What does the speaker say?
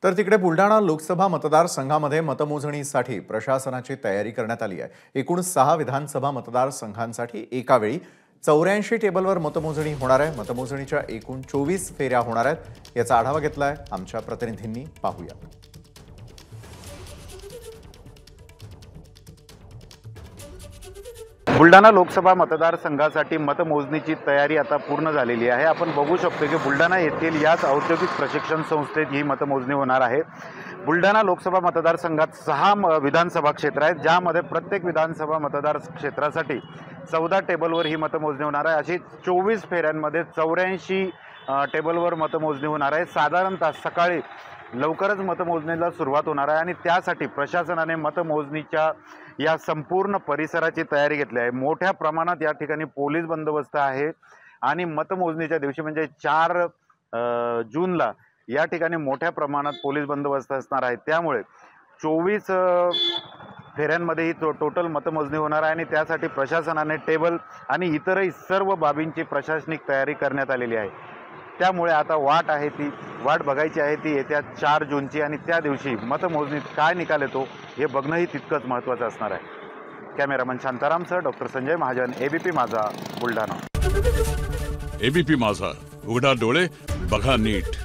तर तिकडे बुलढाणा लोकसभा मतदारसंघामध्ये मतमोजणीसाठी प्रशासनाची तयारी करण्यात आली आहे। एकूण 6 विधानसभा मतदारसंघांसाठी एका वेळी 84 टेबलवर मतमोजणी होणार आहे। मतमोजणीच्या एकूण 24 फेऱ्या होणार आहेत। याचा आढावा घेतलाय आमच्या प्रतिनिधींनी, पाहूया। बुलढाणा लोकसभा मतदारसंघासाठी मतमोजणीची तयारी आता पूर्ण झालेली आहे। आपण बघू शकतो की बुलढाणा येथील याच औद्योगिक प्रशिक्षण संस्थेत ही मतमोजणी होणार आहे। बुलढाणा लोकसभा मतदारसंघात 6 विधानसभा क्षेत्र आहेत, ज्यामध्ये प्रत्येक विधानसभा मतदार क्षेत्रासाठी 14 टेबलवर ही मतमोजणी होणार आहे। अशी 24 फेऱ्यांमध्ये 84 टेबलवर मतमोजणी होणार आहे। साधारणतः सकाळी लवकरच मतमोजणीला सुरुवात होणार आहे आणि त्यासाठी प्रशासनाने मतमोजणीच्या या संपूर्ण परिसराची तयारी घेतली आहे। मोठ्या प्रमाणात या ठिकाणी पोलीस बंदोबस्त आहे आणि मतमोजणीच्या दिवशी म्हणजे 4 जूनला या ठिकाणी मोठ्या प्रमाणात पोलीस बंदोबस्त असणार आहे। त्यामुळे 24 फेऱ्यांमध्ये ही टोटल मतमोजणी होणार आहे आणि त्यासाठी प्रशासनाने टेबल आणि इतरही सर्व बाबींची प्रशासनिक तयारी करण्यात आलेली आहे। त्यामुळे आता वाट बघायची आहे ती येत्या 4 जूनची आणि त्या दिवशी मतमोजणीत काय निकाल येतो हे बघणंही तितकंच महत्त्वाचं असणार आहे। कॅमेरामन शांतारामसह doctor Sanjay Mahajan, ABP Majha, Buldhana. ABP माझा, उघडा डोळे बघा नीट।